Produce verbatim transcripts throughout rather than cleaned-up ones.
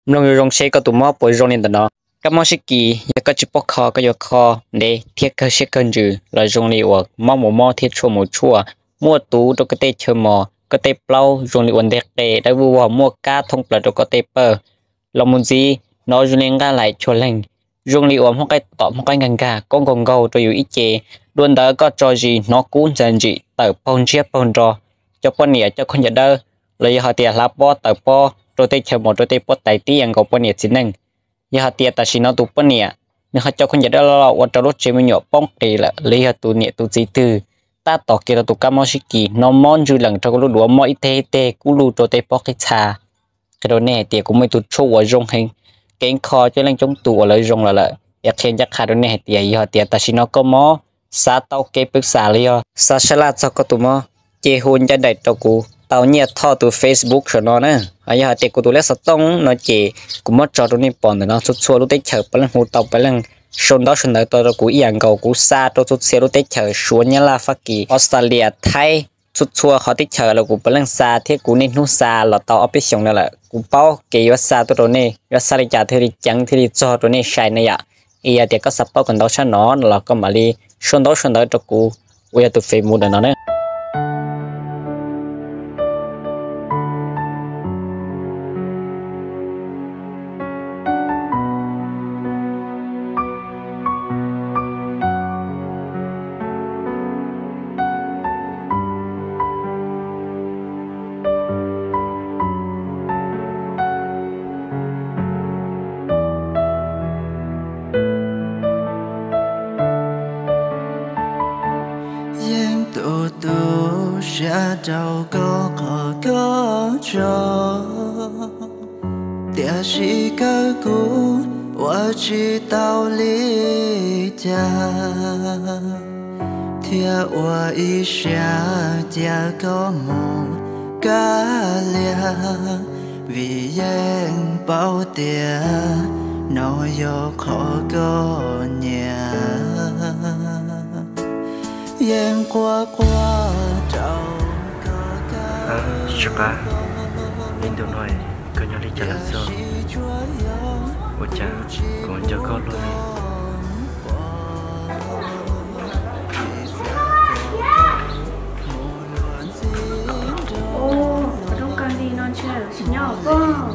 rong rong xe có tụ mò bồi rong lên đó các món xí kỳ ya có chụp bóc kho có yo kho để thiết cơ xí cân trừ là rong li hoặc mò mò mò thiết chua mò chua mua tú đồ cái tê chơi mò cái tê plau rong li uốn đẹp tê đã vu mua cá thông bờ đồ cái tê pơ lòng muốn gì nó rong lên ga lại chua lành rong li uốn không cái tọm không cái ngăn gà con con gâu rồi ít chè luôn đó có cho gì nó cuốn dần gì tờ pon chia pon rò cho con nhẹ cho con nhẹ đơ lấy họ tiền lá po tờ po rồi tê chơi một rồi tê po tài tiền của con nhẹ xin nâng giờ họ tiền ta xin nó tụ con nhẹ nhưng họ cho con nhẹ đơ lo ở trong lúc chơi mình nhọ bông thì là lấy họ tụ nhẹ tụ gì từ ta tỏ kia là tụ cam mò xí kỳ nó mòn dư lần trong lúc đuổi mò ít tê tê cú lu rồi tê po cái cha cái đó nè tiền cũng mới tụ chua ở rong hình cái kho cho lên trong tụ ở lại rong là lạiอยากเห็นจากขาดูเนี่ยเตียยี่ห้อเตียแต่ชิโนก็มอซาเตาเก็บปรึกษาเลยอ่ะซาชลาดก็ตัวมอเจฮุนจะได้ตัวกูเตาเนี่ยทอตัว Facebook ชนอนะไอ้ยี่ห้อเตียกูตัวเล็กสตองเนาะเจกูมอจอตัวนี้ปอนเนาะสุดชัวรู้ได้เฉยไปแล้วหูเตาไปแล้วชนดอชนได้ตัวกูอีอย่างเก่ากูซาตัวสุดเสียรู้ได้เฉยชวนเนี่ยลาฟักกี้ออสเตรเลียไทยสุดชัวเขาได้เฉยแล้วกูไปแล้วซาที่กูนี่นู้ซาหล่อเตาเอาไปส่งนั่นแหละกูเป้าเกี่ยวซาตัวตัวนี้แล้วซาลิจ่าที่ริจังที่ริจอตัวนี้ใช่เนี่ยอียาเด็กก็สับปะกันดาวชะนอนแล้วก็มาลีชนดาวชนดาวตะกูวิยาตุเฟมูดันนั่นเอง đâu có có có cho địa chỉ cơ cũ và chỉ tao lý cha thia và ý xa cha có mong cá lia vì gian bao tia nói vô khó có nhà gian qua qua trâu à chả in đâu nói cứ nhớ đi trả lại sao ôi cha còn cho con luôn ô trong căn đi non chơi xin nhau không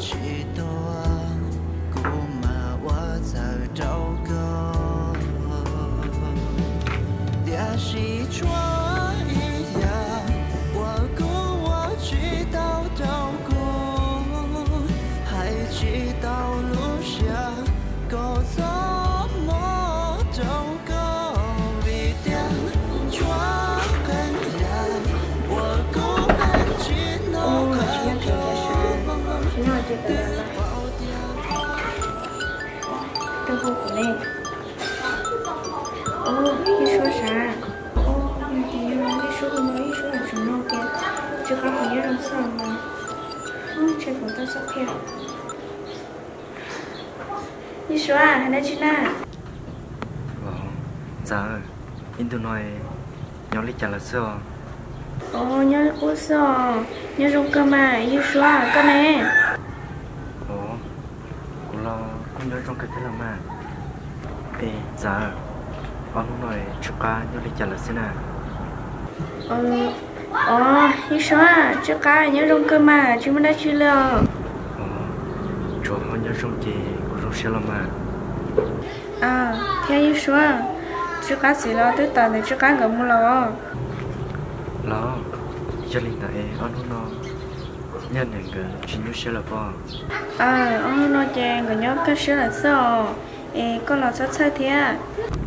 đi số à hay là chị na vâng dạ in tôi nói nhau lấy trả là sao ồ nhau cố sao nhau dùng cơ mà đi số à cơ này ồ cô lo con nhớ trong cái thế là mà ê dạ con nói chụp cá nhau lấy trả là sao nè ờ ồ đi số à chụp cá nhau dùng cơ mà chứ mới đã chưa lo chỗ họ nhớ trong chị của trong xe mà à theo như số chú cá gì lo tới tận thì chú cá ngậm mua lo lo cho linh tại anh nó nhân này cái chỉ nhớ xe là bao à anh nó chàng cái nhóm cái xe là sao ê con lo sát sai thế à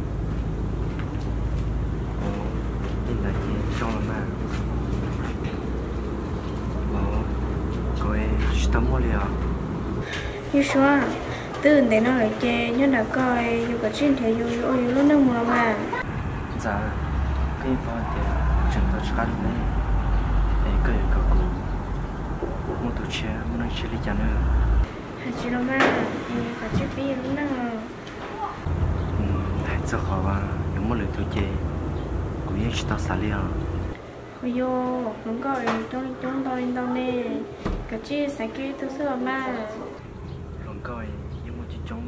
linh tại chị trong là mà lo cô ấy chỉ tắm mua liền như số từ để nó lại chè nhớ là coi dù cả trên thế dù dù dù lúc nâng mùa mà dạ cái bao tiền chúng tôi chỉ cần này để cái cái cụ mua đồ chơi mua năng chơi đi chả nữa hạt chỉ đâu mà cả chiếc bia lúc nâng hãy cho họ vào những món đồ chơi cũng như chúng ta xả liền ôi yo không có trong trong tôi trong nè cả chiếc sải kia tôi sợ mà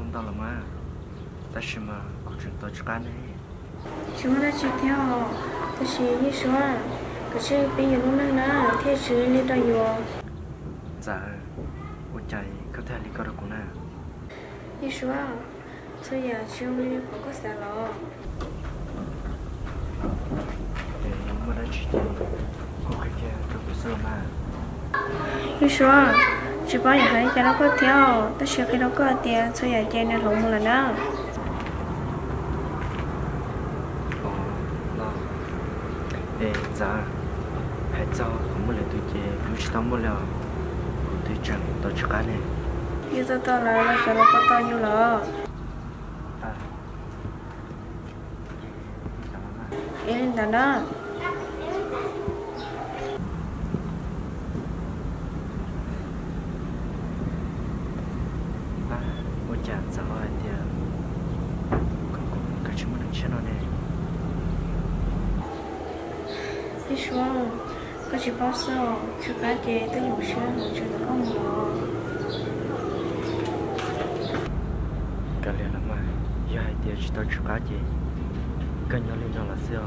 trong tao là mà ta xem mà có chuyện tôi cho cái này chúng ta chỉ theo ta chỉ như số cái chuyện bây giờ lúc này nè thế chứ lên đây rồi dạ ôi trời có thể đi coi được cũng nè như số thôi giờ chiều đi có có sao lo để mà đã chỉ có cái kia tôi bị sơ mà như số chỉ bảo nhà hay cho nó có theo ta sẽ cái đó có tiền thôi giờ chơi nên không một lần đó ồ lo để dạ hãy cho không một lần tôi chơi tôi chỉ tao một lần tôi chẳng tôi cho cái này như tôi tôi là là cho nó có to như là à em đàn đó ôi chà sao lại thì còn còn cái chuyện mình chưa nói này như số có chỉ bảo sao chú cá chơi tới dùng xe một chuyện có một cái này là mà giờ hai tiếng chỉ tao chụp cái gì cần nhau lên đó là sao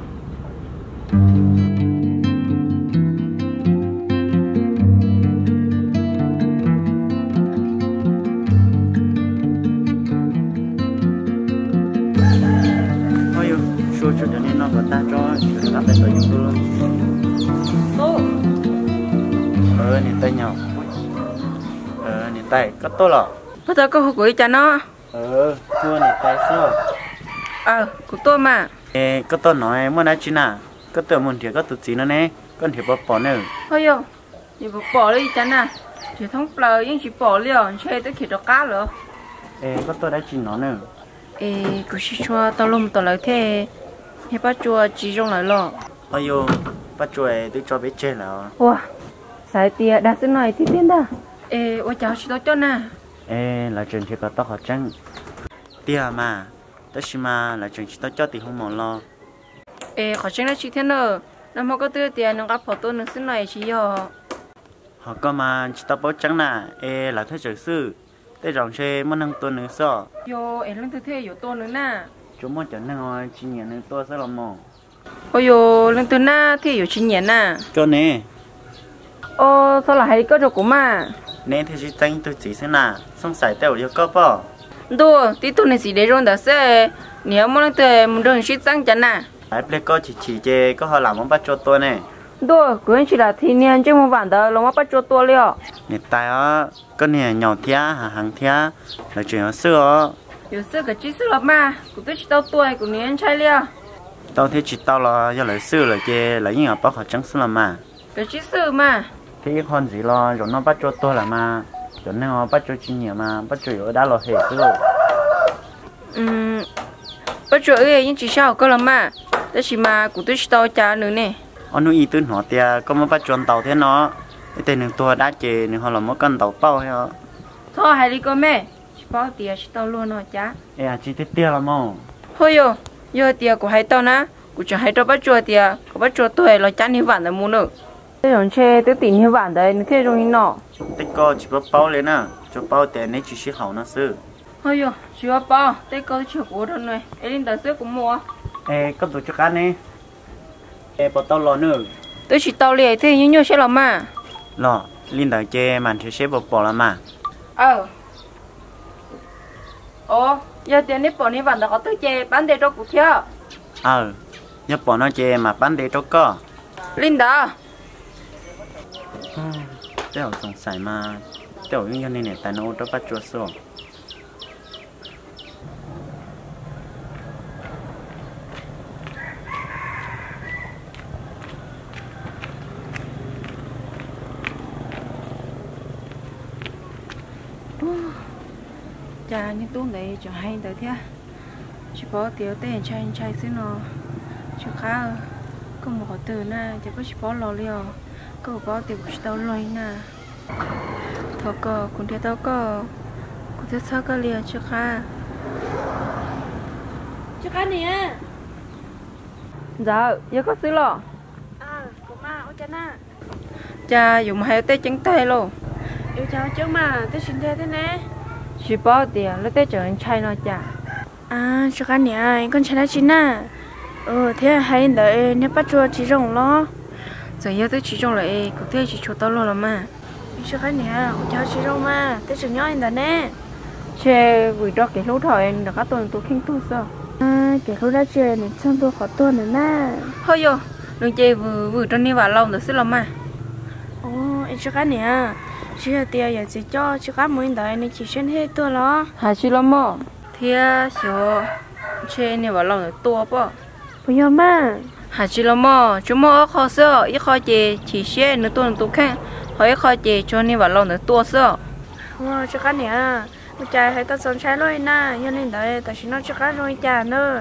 ôi yo số cho nên nó có ta cho chúng ta phải tự dùng luôn tô ờ nhìn tay nhau ờ nhìn tay có tốt lọ có thể có hộp gửi cho nó ờ thua nhìn tay sao ờ của tôi mà ê có tốt nói muốn nói chuyện à có tự muốn thì có tự gì nữa nè con thì bỏ bỏ nữa thôi yo thì bỏ bỏ đi cho nè chỉ thông bờ nhưng chỉ bỏ liền chơi tới khi đó cá rồi ê có tôi đã chuyện nó nữa ê cứ chỉ cho tao lùm tao lại thế hay bắt chua chỉ trong lại lo ôi yo bắt chuối tôi cho bé chơi nào wow sai tia đã xin này thì tiền đó ê ôi cháu chỉ tao cho nè ê là chuyện thì có tao họ chăng tia mà tất nhiên mà là chuyện chỉ tao cho thì không mong lo ê khó chăng là chỉ thế nữa năm họ có tiêu tiền nó gặp phổ tôi nó xin này chỉ giờ họ có mà chỉ tao bảo chăng nè ê là thế trời sư thế rong chơi muốn nâng tôi nữa sao yo em lên thứ thế yo tôi nữa nè chúng muốn chọn nâng chỉ nhận nâng tôi sẽ làm mong ôi yo lên thứ na thì yo chỉ nhện nè cho nè ô sao lại hay có được của mà nè thì chỉ tranh tôi chỉ xem nè xong xài tao yêu có bao đùa tí tôi này chỉ để rồi đó sẽ nếu mà lên từ một đường ship sang chân nè phải ple có chỉ chỉ chê có họ làm món bắt cho tôi nè đùa cứ anh chỉ là thiên nhiên chứ một bản đó nó bắt cho tôi liền nè tại á có nè nhỏ thia hàng hàng thia là chuyện ở xưa yo xưa cái chỉ xưa lắm mà của tôi chỉ tao tuổi của niên trai liền tao thấy chỉ tao là do lại xưa là chê là những ở bắc họ trắng xưa là mà cái chỉ xưa mà thế con gì lo rồi nó bắt cho tôi là mà rồi nó bắt cho chị nhiều mà bắt cho ở đã là hệ xưa ừm bắt cho ấy nhưng chỉ sao có lắm mà đó chỉ mà của tôi chỉ tao cha nữa nè anh nuôi tư họ tia có mà bắt cho tàu thế nó cái tên tôi đã chê nên họ là một con tàu bao hay thôi hay đi con mẹ chỉ bao tiền chỉ tao luôn rồi cha ê à chị thích tia là mò thôi yo yo tiền của hai tao nè của chẳng hai tao bắt cho tiền của bắt cho tôi là cha như vạn là mua nữa thế rồi chơi tới tiền như vạn đấy nó thế rồi như nọ tích co chỉ bắt bao lên nè cho bao tiền này chỉ sẽ hậu nó sư thôi yo chỉ bao bao tới có chuyện của thôi này em lên đặt xếp cũng mua ê có tổ chức ăn nè ê bắt tao lo nữa tôi chỉ tao liền thế như nhau sẽ làm mà lo linh đại chê màn thì sẽ bỏ bỏ là mà ờ ồ giờ tiền nếp bỏ nếp vạn là có tới chơi bán để cho cụ theo ờ nhớ bỏ nó chê mà bán để cho có Linda Tao song sai mà tao những nhân này tại nó đó bắt cho số chà những tuôn đấy cho hay tới thế chỉ có tiểu tên trai trai xí nó chỉ khá có một từ na chỉ có chỉ có lò liều có có tiểu của tao lôi na thọ có cũng theo tao có cũng theo sao có liều chỉ khá chỉ khá nè dạ giờ có xí lò à của ma ở trên na cha dùng hai tay trắng tay luôn yêu cháu chứ mà tôi xin thế thế nè chỉ bỏ tiền lấy tới chờ anh trai nó chả à cho cái này con trai nó chín à ừ thế hay đợi nếu bắt chua chỉ rồng lo giờ giờ tới chỉ rồng lại cũng thế chỉ chua tao luôn là mà cho cái này cũng cho chỉ rồng mà tới chừng nhói anh nè chơi vui đó cái lúa thỏi anh đã có tuần tôi kinh tu sao à cái lúa đã chơi này xong tôi khó tuần nữa nè thôi vô đừng chơi vừa vừa trong này vào lòng được xí lòng mà ồ anh cho cái này chỉ là tiền giờ chỉ cho chỉ có mỗi đời này chỉ xuyên hết tôi lo hả chỉ lo mò thì số chơi này vào lòng được tua bơ bây giờ mà hả chỉ lo mò chúng mò khó sợ ít khó chơi chỉ xuyên nữa tôi tôi khang hỏi khó chơi cho này vào lòng được tua sợ ồ cho cái này một trái hay có sống trái rồi nè cho nên đấy tại chỉ nó cho cái rồi chả nữa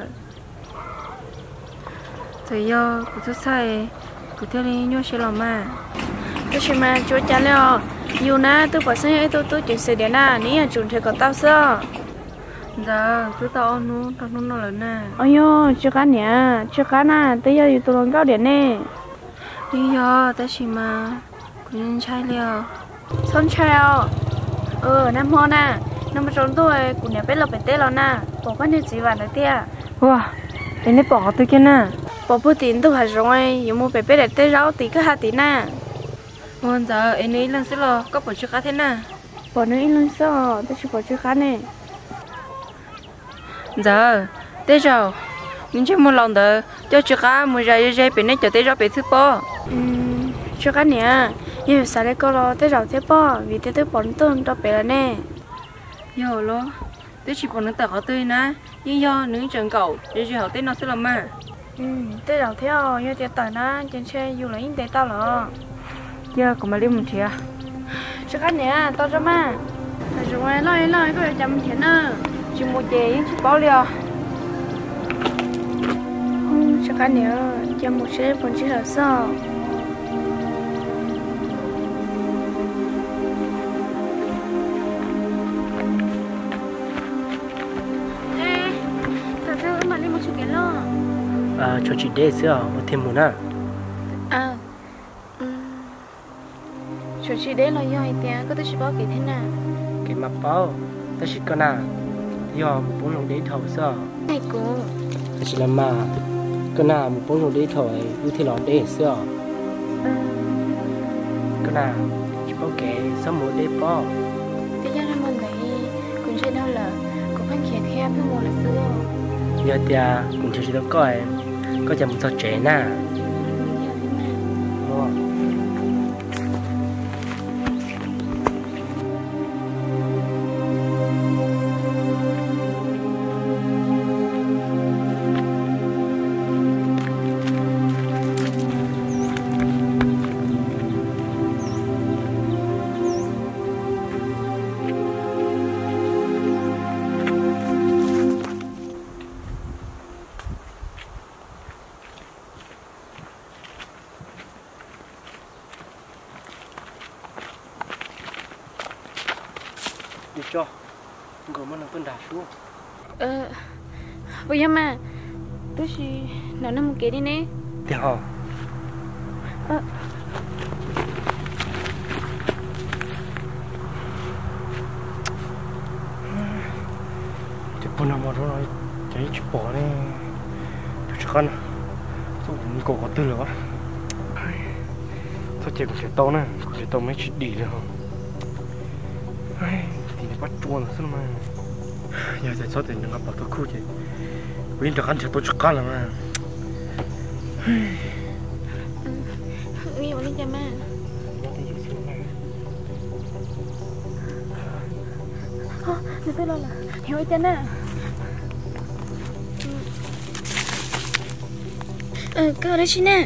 thì giờ cứ thứ sai cứ theo đi nhớ chỉ lo mà tôi chỉ mà chúa cha leo yêu na tôi bảo sinh ấy tôi tôi chỉ sẽ đến na ní là chuẩn thì có tao sao giờ tôi tao nó tao nó nó lớn nè ôi yo chưa cá nè chưa cá na tới giờ tôi làm cao điểm nè đi giờ tới chỉ mà cũng trai leo son trai ờ năm hoa nè năm mươi sáu tuổi cũng nhà bé là bé tê rồi nè bỏ quan điểm gì vào đấy tia wow đến đây bỏ tôi kia nè bỏ bút tiền tôi phải rồi dùng một bé bé để tê rau tí cứ hai tí nè còn giờ em ấy lần xưa lo có bỏ chưa cá thế nào bỏ nữa lần sau tôi chỉ bỏ chưa cá này giờ tết rồi mình chỉ một lần đó cho chưa cá mua ra ra bên này cho tết rồi bên thứ ba chưa cá nè nhưng sao lại có lo tết rồi thứ ba vì tết tôi bỏ tuần cho bé là nè giờ lo tết chỉ bỏ nó tờ họ tươi nè nhưng do những trường cầu để cho họ tết nó sẽ làm mà tết rồi theo như tết tờ nè trên xe dù là những tết tao lo giờ còn mà đi một chia cho cái này tao cho mà rồi nói nói có chăm chén nữa chỉ một chè chỉ bao liều không cho cái này chăm một chè còn chỉ là sao ê tao cho mà đi một chút cái lo à cho chị để xưa thêm một à à chỗ chị đấy là do ai tiền có tôi chỉ bảo cái thế nào cái mặt bao tôi chỉ có nào do một bốn lồng đế thầu sao này cô tôi chỉ làm mà cái nào một bốn lồng đế thầu ấy như thế lon đế sao cái nào chỉ có cái sáu một đế bao thế cho nên mình thấy cũng chơi đâu là cũng phải khét theo với một là xưa giờ thì cũng chỉ được coi có chăm sóc trẻ nè đi cho ngồi mà nó vẫn đá xuống ờ bây giờ mà tôi chỉ nấu năm một cái đi nè thì họ ờ thì bữa nào mà nó nói cái chụp bỏ này chụp chắc ăn xong mình cổ có tư rồi thôi chỉ còn cái tàu này còn cái tàu mấy chuyện đi nữa không thì bắt chuồn rồi mà giờ sẽ số tiền nó bảo tôi khu chứ vì được ăn thì tôi chắc ăn là mà nghe vào đi cha mà hả để tôi lo là hiểu ai tên à ờ cơ đấy chị nè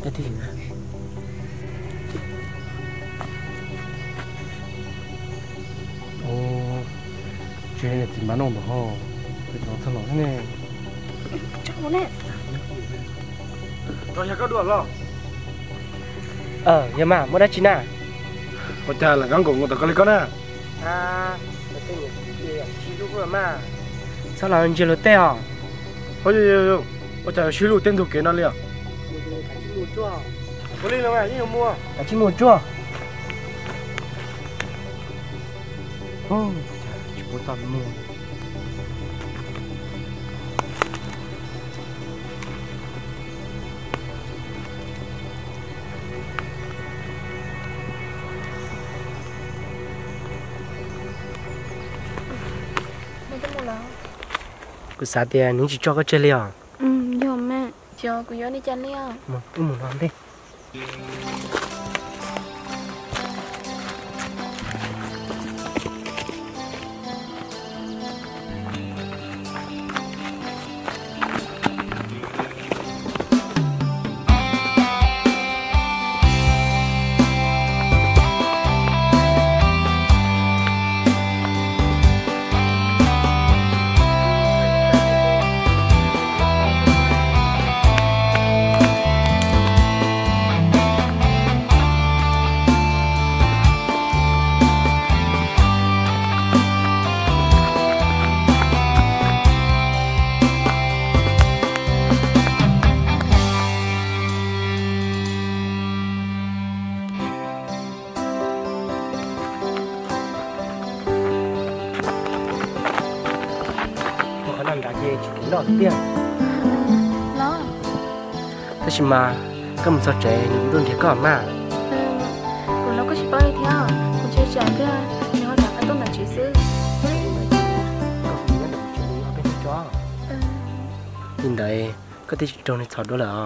chuyện này chỉ bán nông mà ho, cái đó thật lắm nè. Chắc muốn nè. Rồi nhà có đùa lo. Ờ, nhà mà mua đá chín à? Có cha là gắng cùng người ta có lấy con à? À, cái tên này gì à? Chi lũ rồi mà. Sao là anh chưa lấy tên à? Ôi ôi ôi, có cha chi lũ tên thuộc kế nó liền. Chi lũ chua. Có đi đâu mà, đi đâu mua? Cả chi lũ chua. Ô, chỉ có sao mua cứ sao thì những chỉ cho cái chơi liao ừ vô mẹ cho cô vô đi chơi liao mà cứ muốn làm đi đó tiền nó thế nhưng mà cái một số trẻ những đôi thì có mà còn nó có chỉ bao nhiêu theo còn chơi trả kia nếu họ trả cái tôn là chỉ sư nhìn đấy có thể trồng này thọt đó là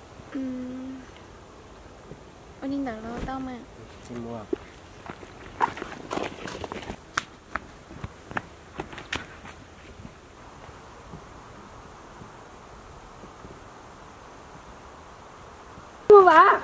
anh nhìn đằng đó tao mà xin mua bà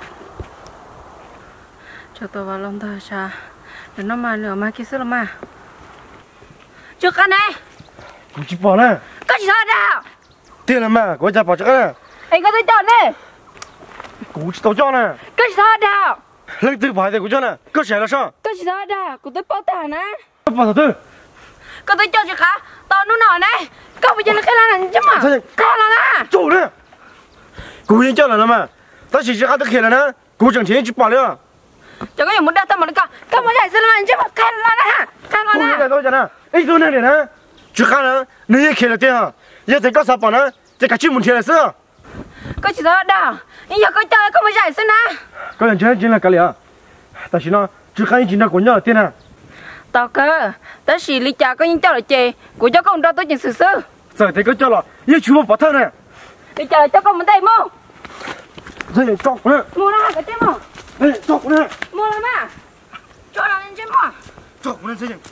cho tôi vào lòng thờ cha để nó mà lửa mà kia sữa mà chưa cái này cũng chỉ bỏ nè có gì sao đâu tiền là mà có trả bỏ cho cái nè anh có tới chọn đi cũng chỉ tao cho nè có gì sao đâu lấy từ bài thì cũng cho nè có sẽ là sao có gì sao đâu cũng tới bao tả nè bao giờ tư có tới cho chị khá tao nó nọ này có bây giờ nó cái là chứ mà có là nè chủ nè cũng yên cho là mà ta chỉ chỉ ăn được kia là nè cũng chẳng thể chỉ bỏ nữa chẳng có gì muốn đặt tâm mà nó cả cái mà giải sinh là chứ mà cái là nè cái là cũng nè cái thôi chẳng nè ấy tôi này nè chỉ khá nè nếu kia là tiền à giờ thì có sao bỏ nè thì cả chuyện muốn tiền là sao có chỉ sao đâu giờ có chơi có mà giải sinh nè có lần chơi chỉ là cái gì à ta chỉ nói chỉ khá chỉ là của nhau tiền à tao cơ tao chỉ lý trả có những cháu là chè của cháu con đó tôi chỉ xử sư giờ thì có cho là yêu chú bỏ thơ nè lý trả cho con mình đây mua giờ thì chọc nè mua là cái chứ mua đây chọc nè mua là mà cho là nên chứ mua chọc nè xem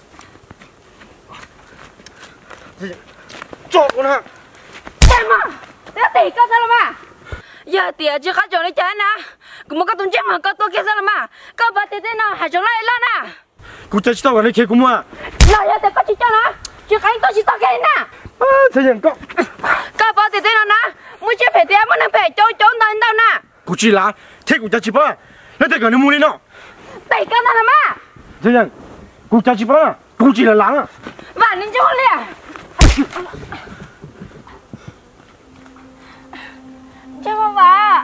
xem chọc nè xem mà để tỷ có sao mà giờ tỷ chưa khá chỗ này chơi nè cũng một cái tuần chết mà có tôi kia sao mà có ba tỷ thế nào hai chỗ này lên nè cũng chơi tao cái này chơi cũng mà là giờ thì có chỉ cho nó chưa khá tôi chỉ tao cái nè thế nhưng có có ba tỷ thế nào nè muốn chơi phải tiền muốn làm phải trốn trốn đâu đâu nè cũng chỉ là thế cũng chơi chỉ ba nó thế cái nó mua đi nó tỷ có nào mà thế nhưng cũng chơi chỉ ba cũng chỉ là láng à và nên cho liền cho bà bà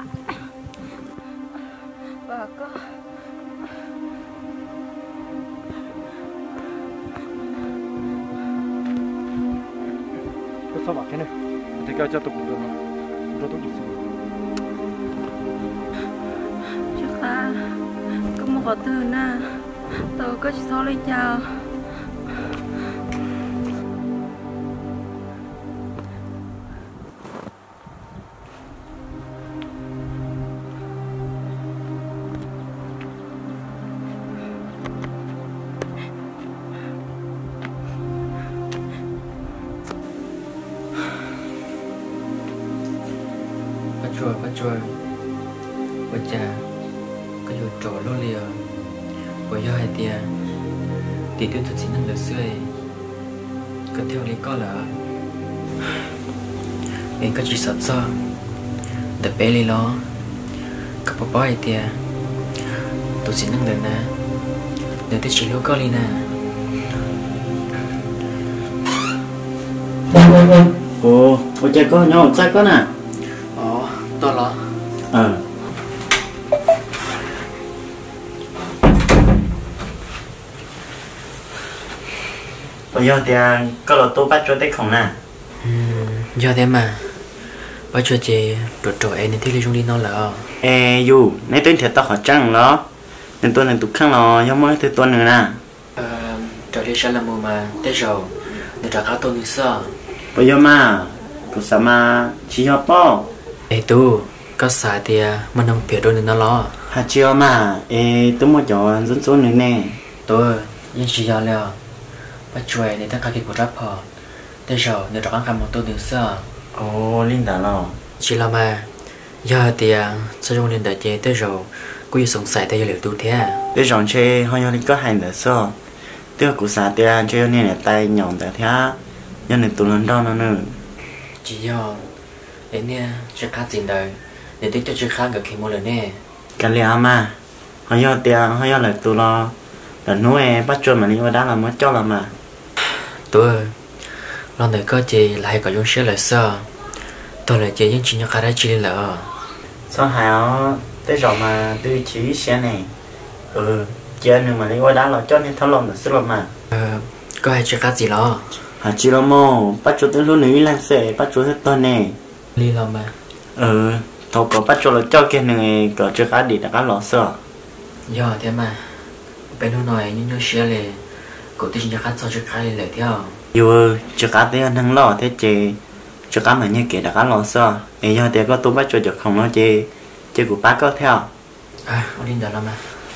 bà có có sao bảo thế này thế cái cho tôi cũng được không cho tôi được sao chắc là có một họ từ nè tôi có chỉ số lấy chào chùa bắt chùa bắt cha có nhiều chỗ luôn liền bởi do hai tia thì tôi thực sự năng lực xuôi có theo lý có là mình có chỉ sợ sao để bé lý lo có bỏ bỏ hai tia tôi xin năng lực nè để tôi chỉ lưu có lý nè ồ ôi cha có nhau chắc có nè ồ to lo ờ bây giờ thì có là tôi bắt cho tới không nè giờ thế mà bắt cho chị đột trội nên thích đi trong đi nó là ê dù nếu tôi thiệt tao họ trăng đó nên tôi nên tụt khăn lo do mới tới tuần nữa nè trò đi sẽ là mùa mà tết rồi để trò cá tôi như sao bây giờ mà có sao mà chỉ học bao ê tu có xài thì mà nông phía đôi nó lo hạt chiều mà ê tôi muốn cho dẫn số nữa nè tôi yên chỉ giờ liền bắt chuối để tất cả cái cuộc rap họ tết rồi để trò ăn một tôi như sao ồ linh đã lo chỉ là mà giờ thì sẽ dùng đến đợt chế tết rồi cô sống sài tay liệu tu thế để chọn chơi họ nhớ có hành để sao tiêu cụ xã tiêu chơi nên là tay nhọn để thế nhân nên tụi lớn đó nó nữa chỉ do đến nè chưa khác gì đời để tích cho chưa khác được khi mua lần nè cái lẽ mà họ nhớ tiêu họ nhớ là tụi lo là nuôi bắt chuột mà đi vào đó là mới cho là mà tôi lần này có chị lại có dùng xe lại sao tôi là chị những chuyện nhỏ khác chỉ là sao hảo tới rồi mà tôi chỉ xe này ừ chơi nhưng mà đi qua đó là cho nên thấu lòng là sức lòng mà ờ có ai chưa khác gì đó hả chị lo mô bắt chuột tới lúc nữa làm sẽ bắt chuột hết tuần này đi lo mà ừ thầu có bắt chuột là cho cái này có chưa khác đi đã cá lọ sữa do thế mà bênนู้นหน่อยnhững những xe này cổ tin chưa khác sao chưa khác lại theo dù chưa cá tới anh lo thế chị chưa cá mà như kia đã cá lọ sữa ấy giờ thì có tôi bắt chuột được không nó chị chị của bác có theo à ông đi đâu làm mà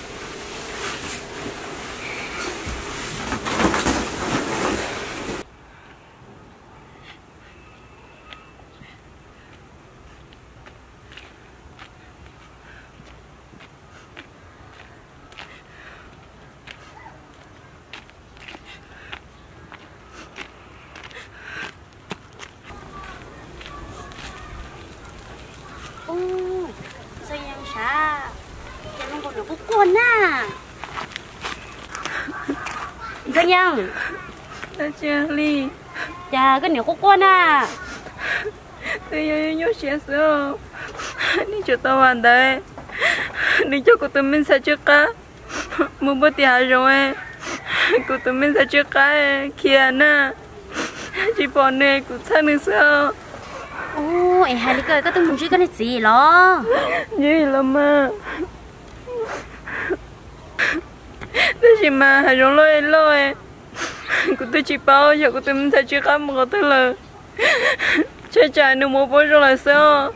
Dân Nhân Cha Ly Chà cái nhiều có con à Tôi nhớ nhớ xe sữa Đi cho tao hoàn đấy Đi cho cô tụi mình sẽ trước cá Mua bớt tiền rồi Cô tụi mình sẽ trước cá Kia nè Chị bỏ nè cô chắc nữa sao Ồ em hai đứa cười có tôi muốn chơi cái gì đó Gì lắm mà Tôi chỉ mà hãy rong lôi lôi Cô tôi chỉ bảo giờ cô tôi mình thấy chưa có một cái thứ là Chơi chạy nữa một bữa rồi là sao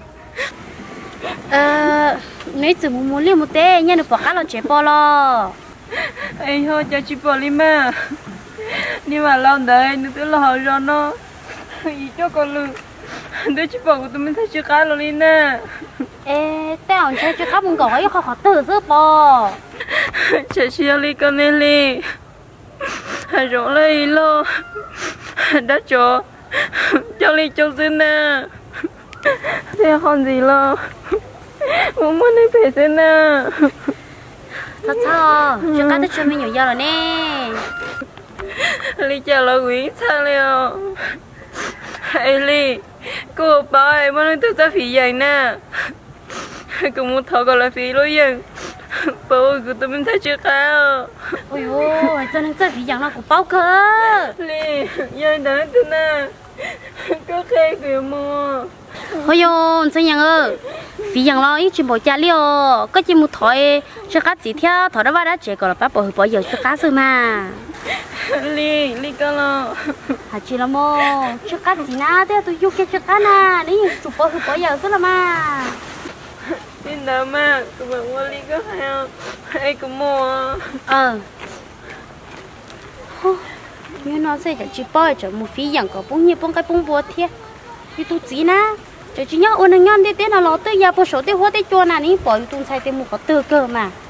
Ờ Nếu chỉ muốn muốn liêu một tê nha được bỏ cá là chế bỏ lo Ê thôi cho chị bỏ đi mà Nhưng mà lòng đấy nữa tôi là hỏi rồi nó Ý cho con lư Tôi chỉ bảo cô tôi mình thấy chưa có rồi đi nè Ê tao chơi chưa có một gói khó khó tử giữ bò Chạy xe đi con lên đi Hãy rộng lấy lo Đã cho Cho đi cho xin nè Thế không gì lo Muốn muốn đi về xin nè Thật sao Chưa có tôi cho mình nhiều giờ rồi nè Lý chào là quý sao liệu Ê Lý Cô bảo em muốn tôi ra phí dành nè Cô muốn thọ gọi là phí lối dần Bố của tôi mình thấy chưa cao Ôi ôi cho nên chơi phí dành nó cũng bao cơ Lý Dành đến tôi nè Có khê kìa mua Ôi dồi sao nhận ơ Phí dành lo ít chuyện bỏ cha liêu Có chỉ một thỏi Cho cá chỉ theo thỏi đó vào đó trẻ còn là bác bỏ bỏ giờ cho cá rồi mà Lý Lý con lo Hả chị là mô Cho cá chỉ na thế tôi giúp cho cá na Đấy chụp bỏ bỏ giờ rất là mà Tin đâu mà Cô bảo mua Lý có hay không Ê cô mua Ờ như nó sẽ chỉ bỏ cho một phí dành có bông như bông cái bông bùa thiệt như tôi chỉ na cho chị nhớ ôn nhon đi tới nào lo tới giờ bỏ số tới hoa tới chua nào ní bỏ tôi sai tới một có tư cơ mà